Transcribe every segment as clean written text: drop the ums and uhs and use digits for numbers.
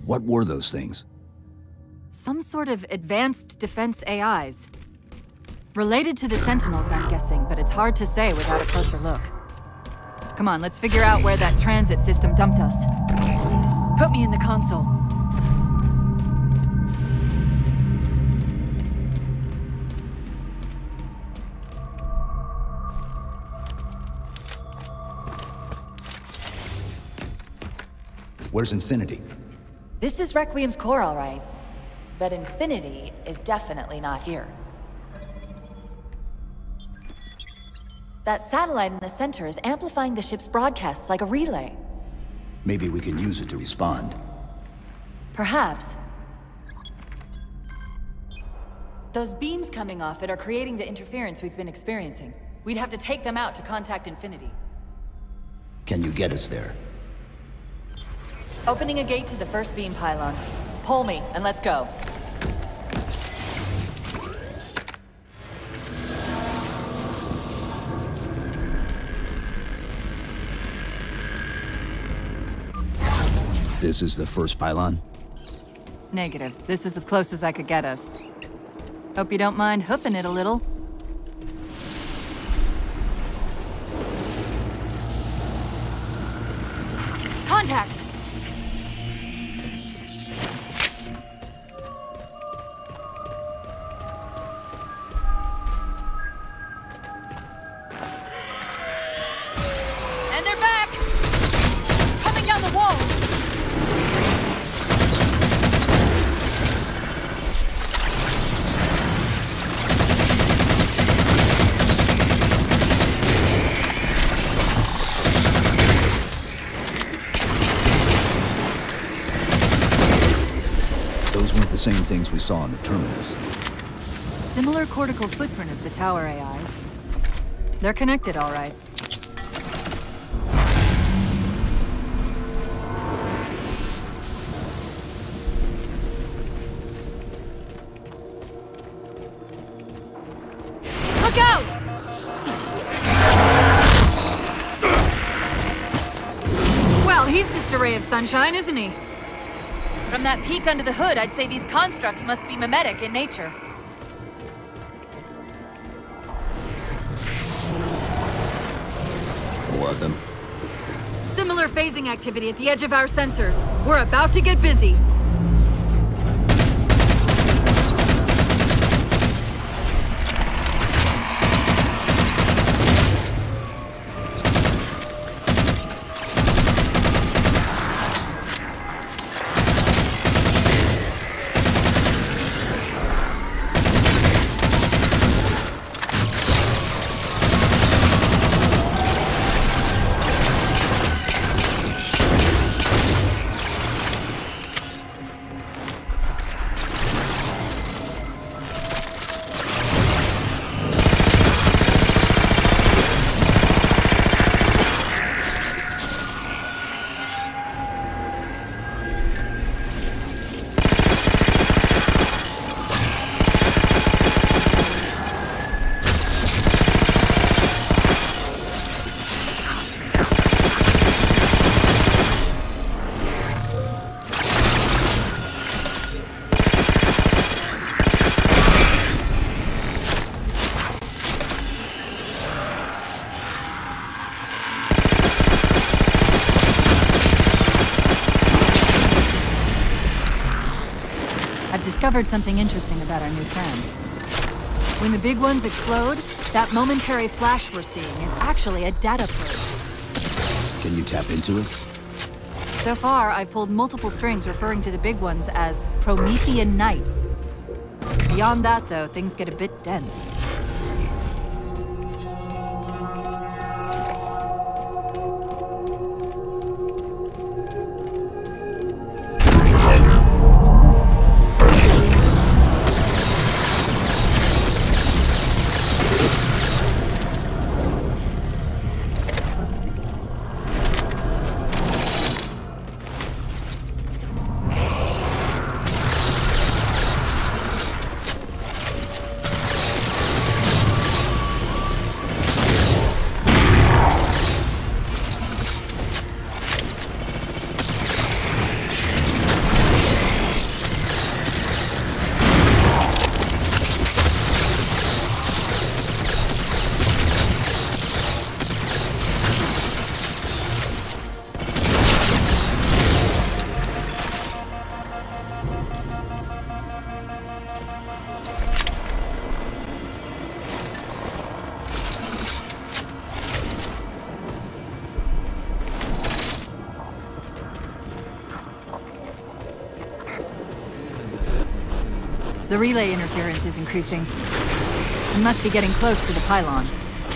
What were those things? Some sort of advanced defense AIs. Related to the Sentinels, I'm guessing, but it's hard to say without a closer look. Come on, let's figure out where that transit system dumped us. Put me in the console. Where's Infinity? This is Requiem's core, all right. But Infinity is definitely not here. That satellite in the center is amplifying the ship's broadcasts like a relay. Maybe we can use it to respond. Perhaps. Those beams coming off it are creating the interference we've been experiencing. We'd have to take them out to contact Infinity. Can you get us there? Opening a gate to the first beam pylon. Pull me, and let's go. This is the first pylon? Negative. This is as close as I could get us. Hope you don't mind hoofing it a little. Contacts! And they're back! Coming down the wall! Those weren't the same things we saw on the Terminus. Similar cortical footprint as the tower AIs. They're connected, all right. Look out! Well, he's just a ray of sunshine, isn't he? From that peek under the hood, I'd say these constructs must be mimetic in nature. More of them. Similar phasing activity at the edge of our sensors. We're about to get busy. Discovered something interesting about our new friends. When the big ones explode, that momentary flash we're seeing is actually a data purge. Can you tap into it? So far, I've pulled multiple strings referring to the big ones as Promethean Knights. Beyond that, though, things get a bit dense. The relay interference is increasing. We must be getting close to the pylon.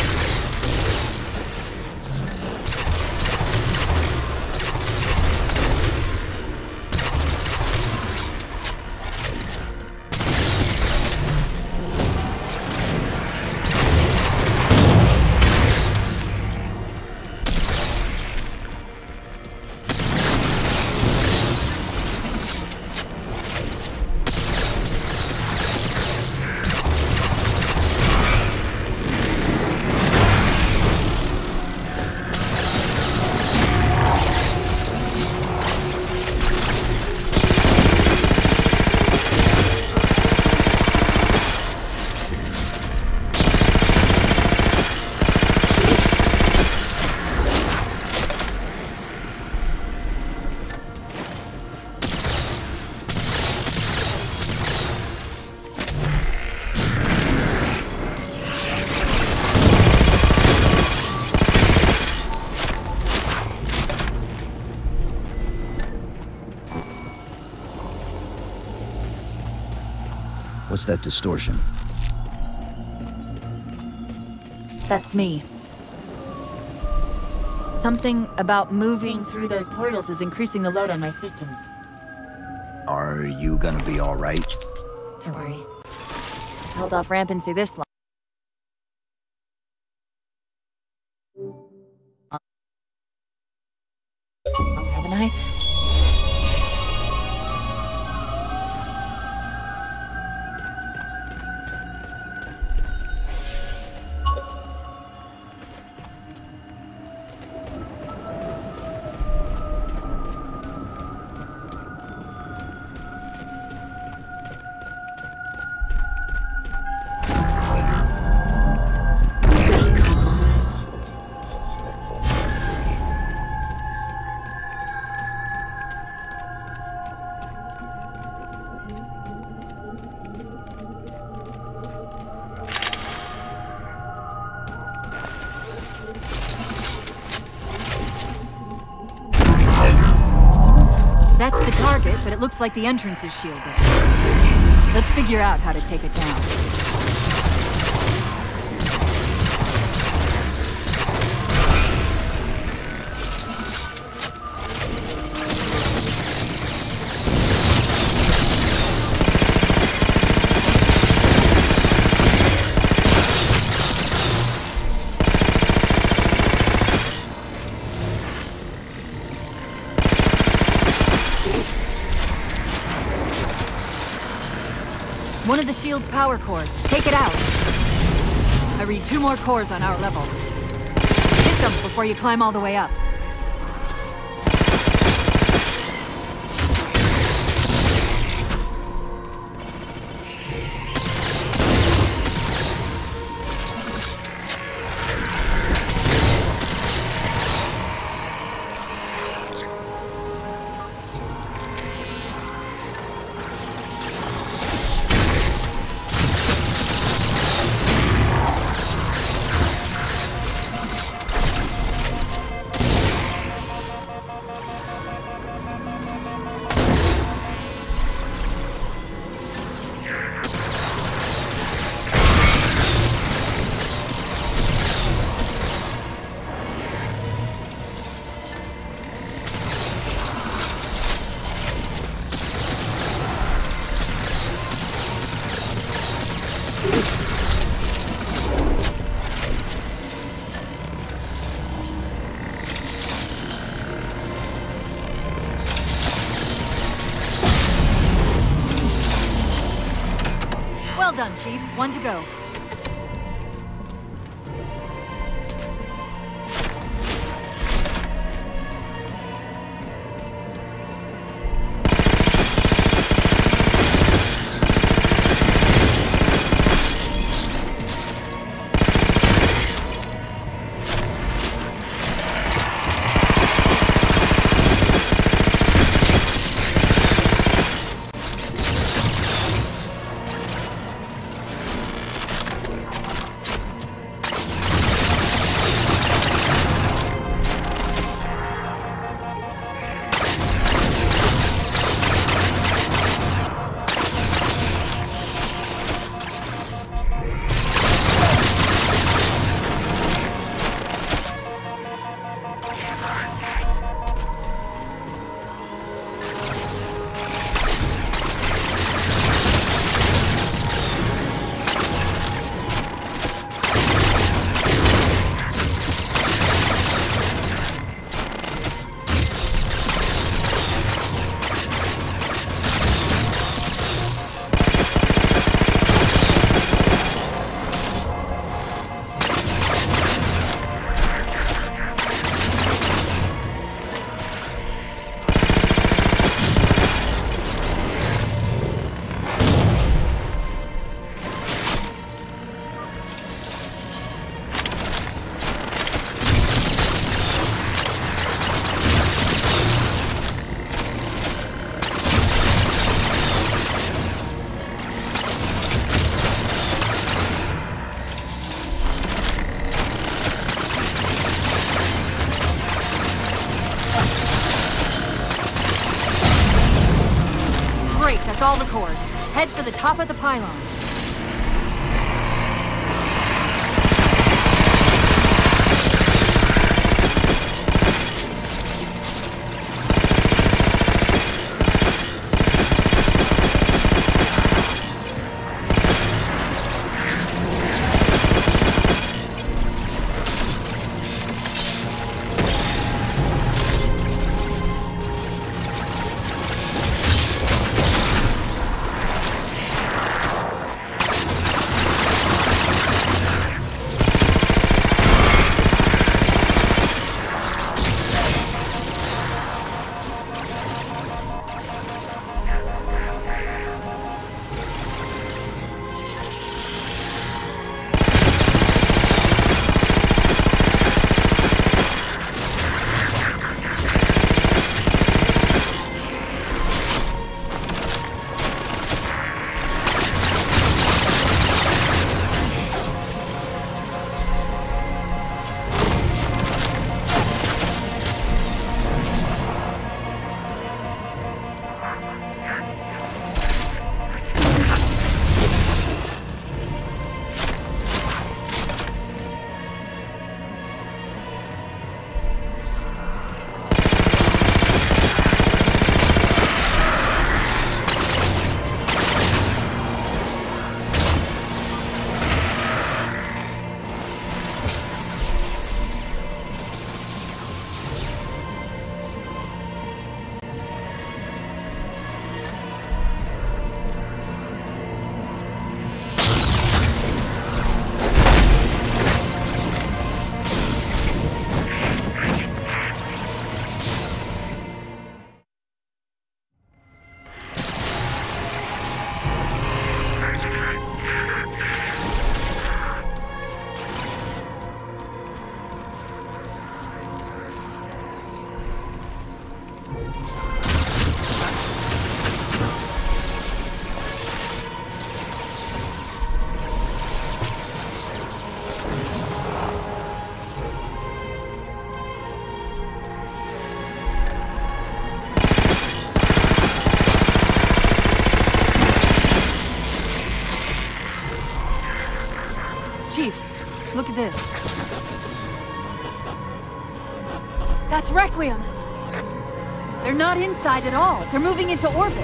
What's that distortion? That's me. Something about moving through those portals is increasing the load on my systems. Are you gonna be alright? Don't worry. I've held off rampancy this long. Haven't I? That's the target, but it looks like the entrance is shielded. Let's figure out how to take it down. One of the shield's power cores. Take it out. I read 2 more cores on our level. Hit them before you climb all the way up. Well done, Chief. 1 to go. Release all the cores. Head for the top of the pylon. Chief, look at this. That's Requiem! They're not inside at all. They're moving into orbit.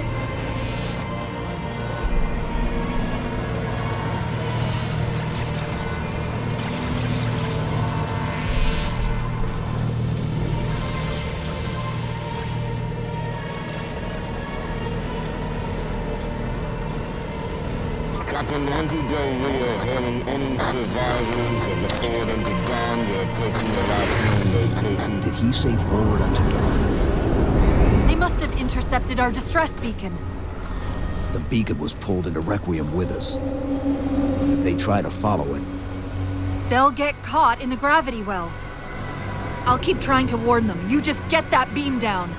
Captain Andy Del Rio hailing any survivors of the Forward Unto Dawn. We're approaching the last known location. Did he say forward unto dawn? They must have intercepted our distress beacon. The beacon was pulled into Requiem with us. If they try to follow it... They'll get caught in the gravity well. I'll keep trying to warn them. You just get that beam down.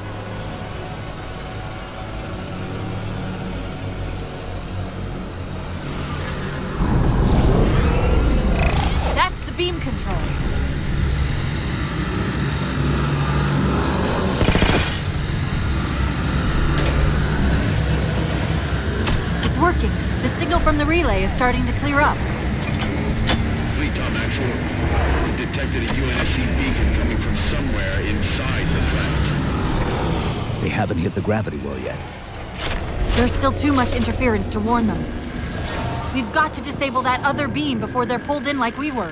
That's the beam control. It's working. The signal from the relay is starting to clear up. Fleet Tom Actual. We detected a UNSC beacon coming from somewhere inside the planet. They haven't hit the gravity well yet. There's still too much interference to warn them. We've got to disable that other beam before they're pulled in like we were.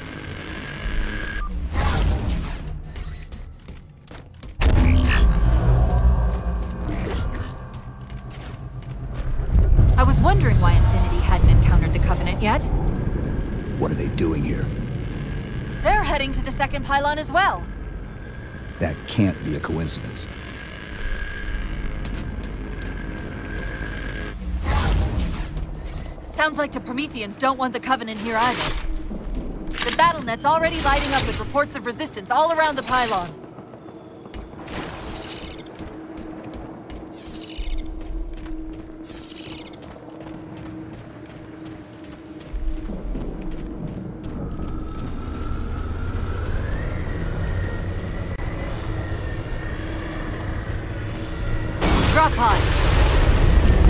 I was wondering why Infinity hadn't encountered the Covenant yet. What are they doing here? They're heading to the second pylon as well. That can't be a coincidence. Sounds like the Prometheans don't want the Covenant here either. The battle net's already lighting up with reports of resistance all around the pylon. Drop pod.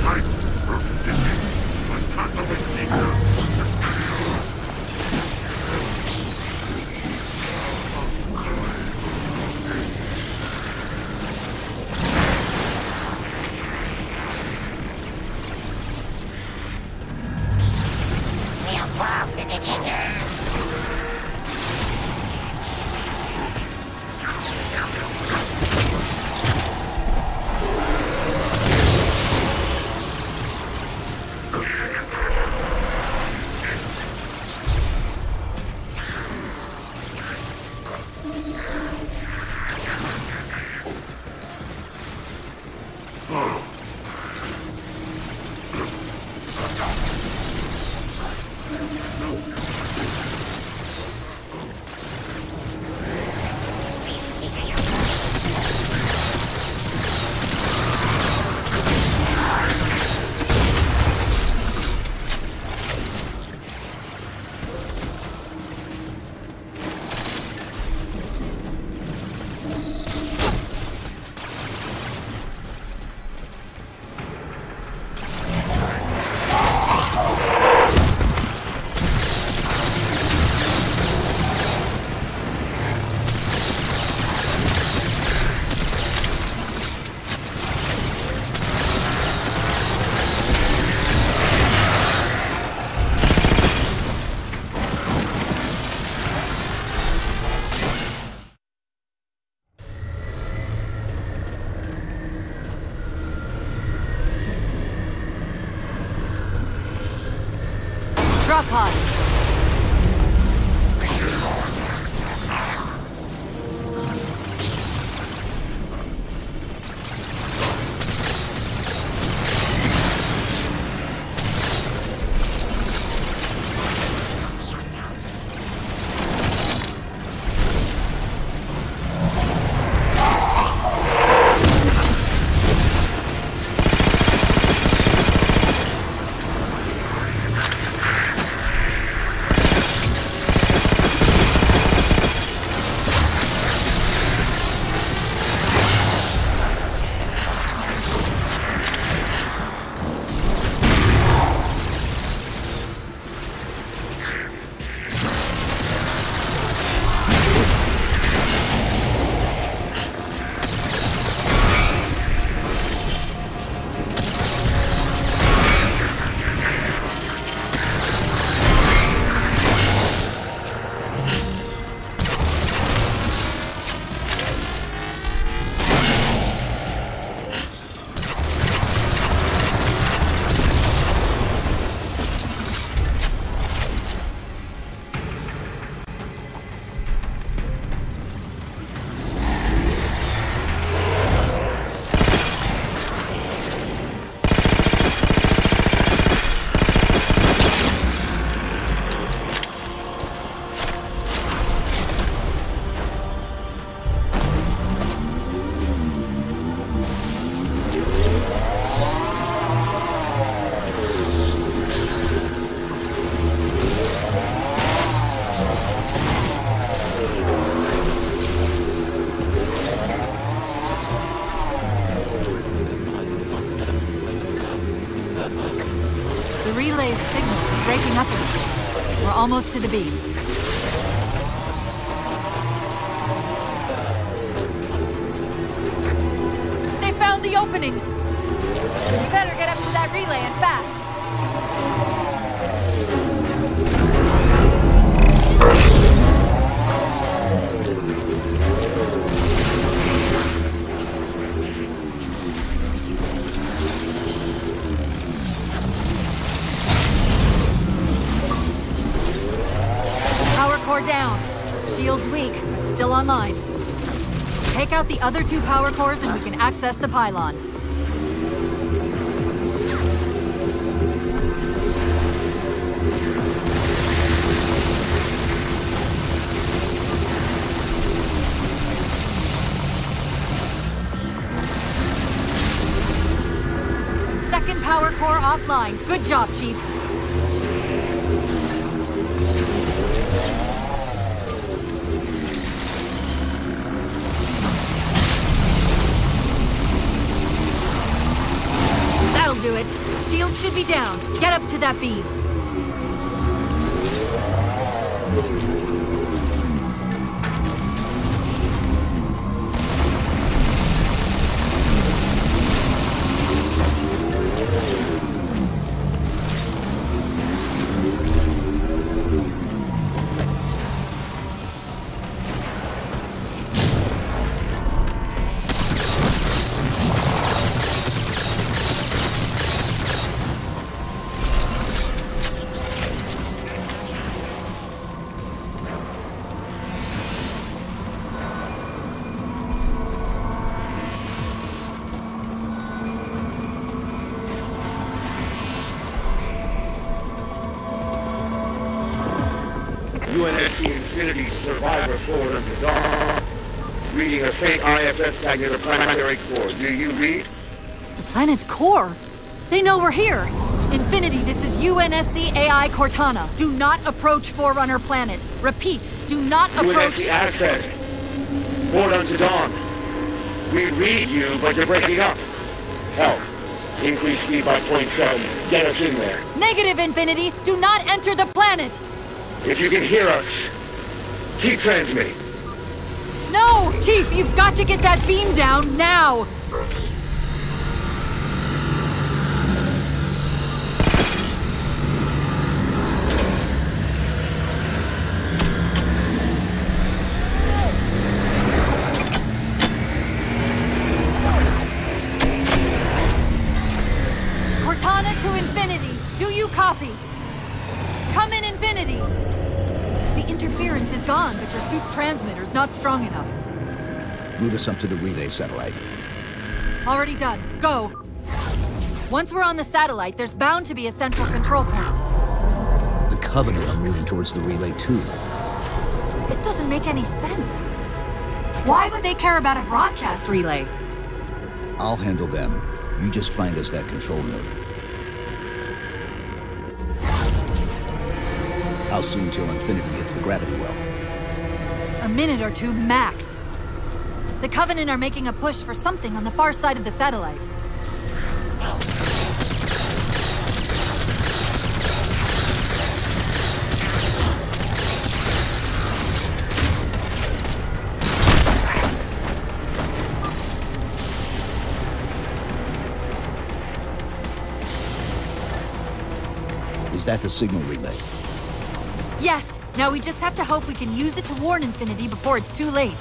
Drop pod. The relay's signal is breaking up again. We're almost to the beam. They found the opening! We better get up to that relay and fast! Power core down. Shield's weak, but still online. Take out the other two power cores and we can access the pylon. Second power core offline. Good job, Chief. That'll do it. it. Shield should be down. Get up to that beam. UNSC Infinity survivor Forerunner to dawn. Reading a faint IFF tag near the planetary core. Do you read? The planet's core? They know we're here. Infinity, this is UNSC AI Cortana. Do not approach Forerunner planet. Repeat, do not approach... UNSC asset. Forerunner to dawn. We read you, but you're breaking up. Help. Increase speed by 0.7. Get us in there. Negative, Infinity. Do not enter the planet. If you can hear us, keep transmitting. No! Chief, you've got to get that beam down now! Cortana to Infinity. Do you copy? Come in, Infinity! The interference is gone, but your suit's transmitter's not strong enough. Move us up to the relay satellite. Already done. Go! Once we're on the satellite, there's bound to be a central control point. The Covenant are moving towards the relay too. This doesn't make any sense. Why would they care about a broadcast relay? I'll handle them. You just find us that control node. How soon till Infinity hits the gravity well? A minute or two max. The Covenant are making a push for something on the far side of the satellite. Is that the signal relay? Yes! Now we just have to hope we can use it to warn Infinity before it's too late.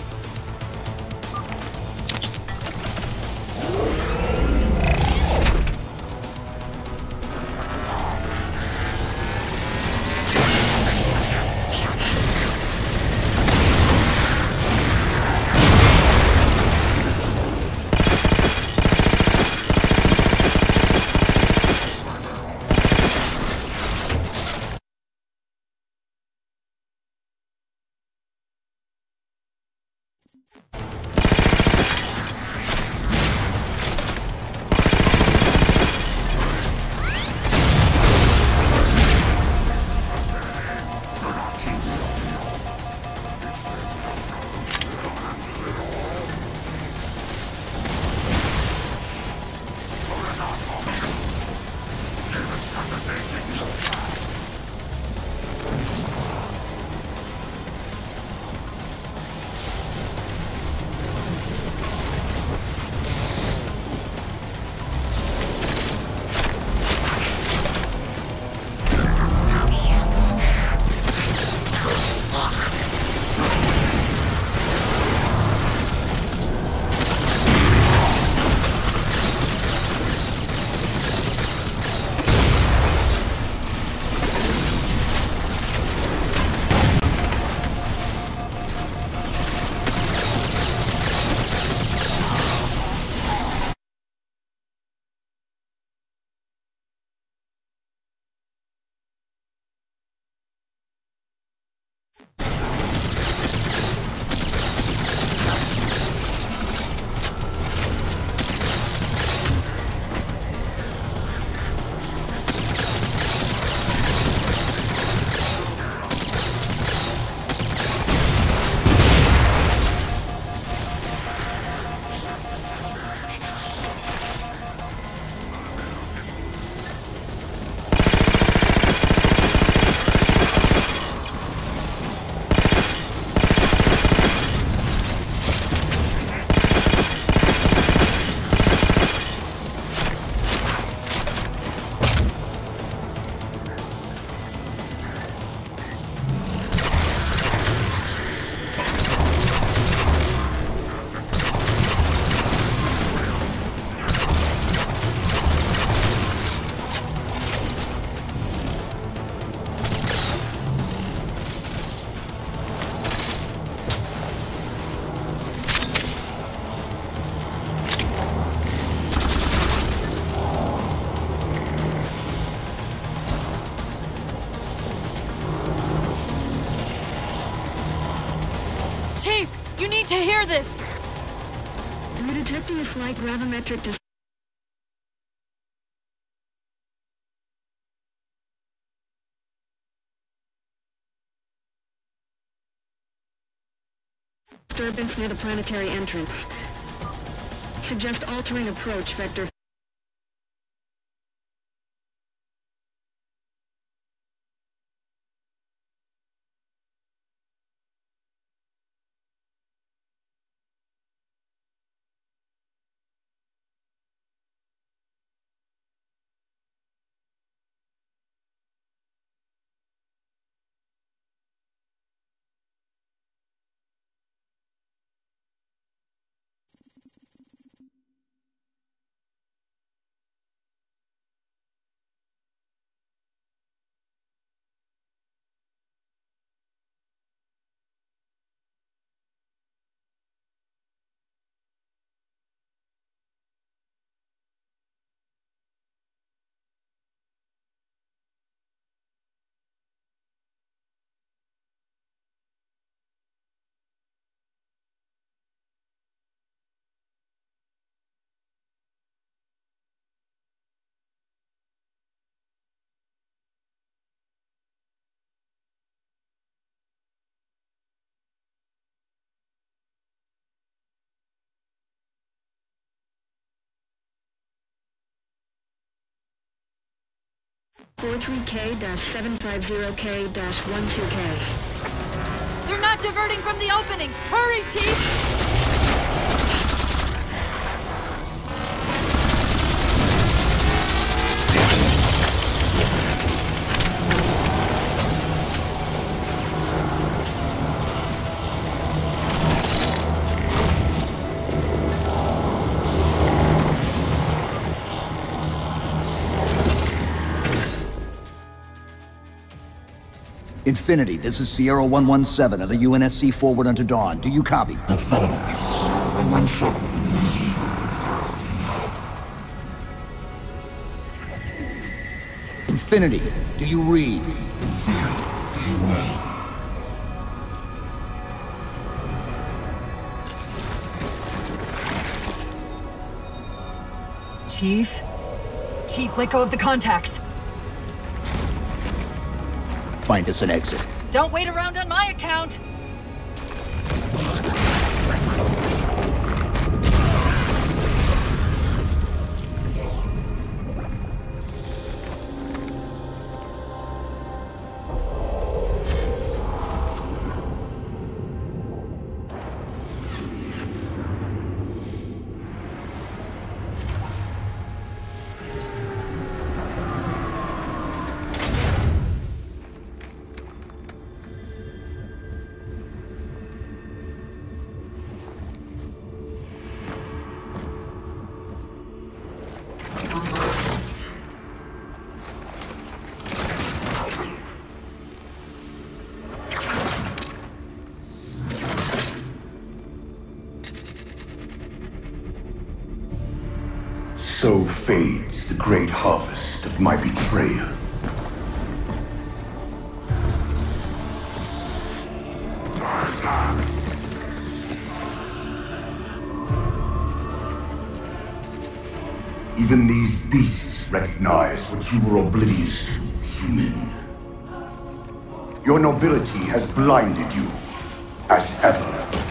to hear this! We're detecting a slight gravimetric disturbance near the planetary entrance. Suggest altering approach vector. They're not diverting from the opening! Hurry, Chief! Infinity, this is Sierra 117 of the UNSC Forward unto Dawn. Do you copy? Infinity, do you read? Chief? Chief, let go of the contacts. Find us an exit. Don't wait around on my account! So fades the great harvest of my betrayal. Even these beasts recognize what you were oblivious to, human. Your nobility has blinded you, as ever.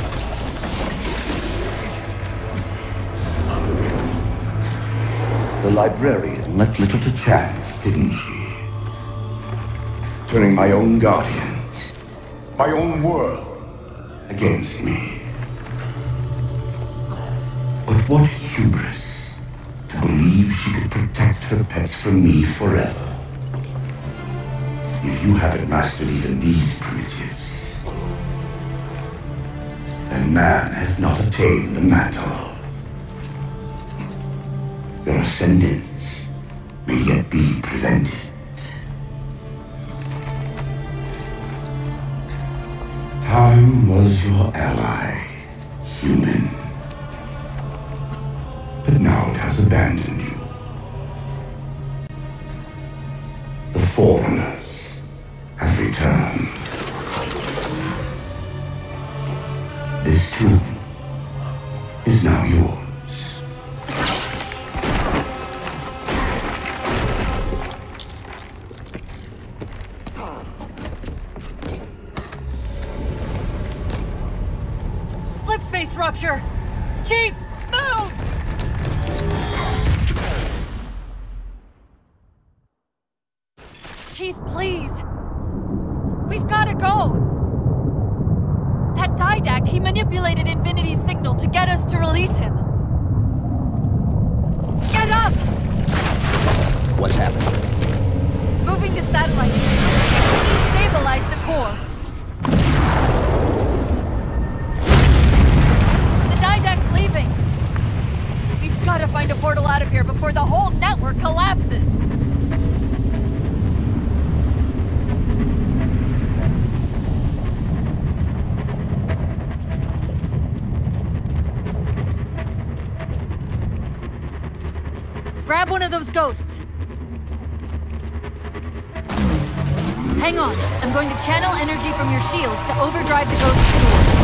The librarian left little to chance, didn't she? Turning my own guardians, my own world, against me. But what hubris to believe she could protect her pets from me forever. If you haven't mastered even these primitives, then man has not attained the mantle. Their ascendance may yet be prevented. Time was your ally, human. But now it has abandoned you. The Forerunners have returned. This tomb Chief, please. We've gotta go. That Didact, he manipulated Infinity's signal to get us to release him. Get up! What's happening? Moving the satellite. Destabilize the core. The Didact's leaving. We've gotta find a portal out of here before the whole network collapses. Grab one of those ghosts. Hang on. I'm going to channel energy from your shields to overdrive the ghost's core.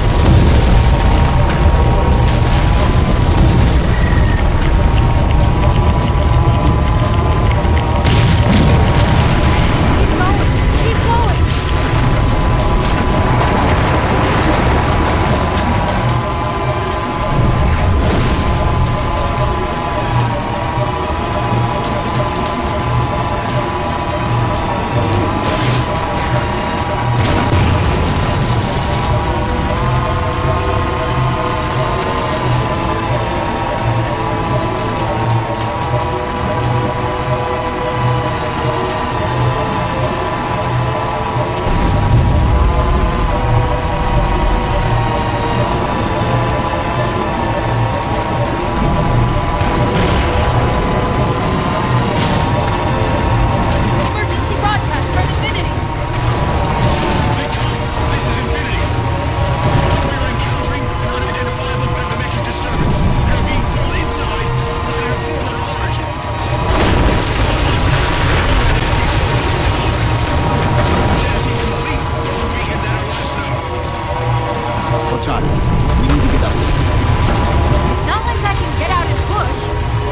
Cortana, we need to get up. It's not like I can get out his push.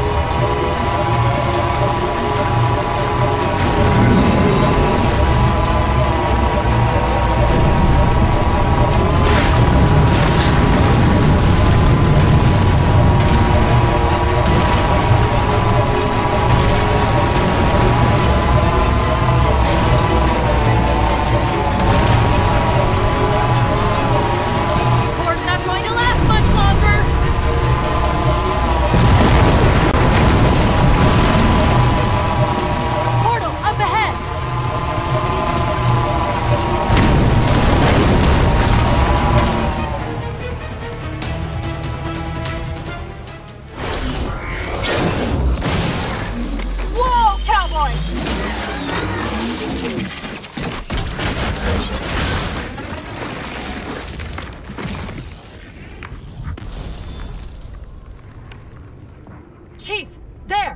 Chief, there!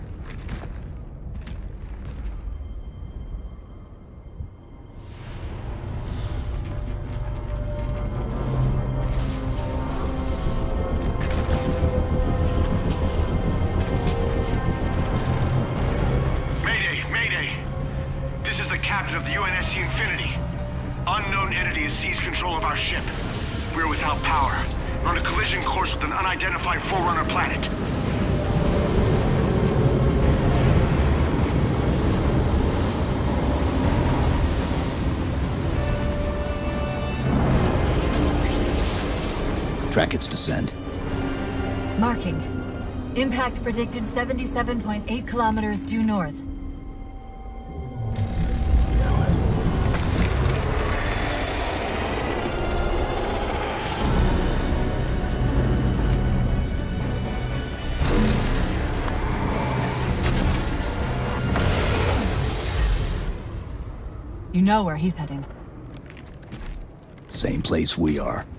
Mayday! This is the captain of the UNSC Infinity. Unknown entity has seized control of our ship. We're without power. We're on a collision course with an unidentified Forerunner planet. Track its descent. Marking. Impact predicted 77.8 kilometers due north. You know where he's heading. Same place we are.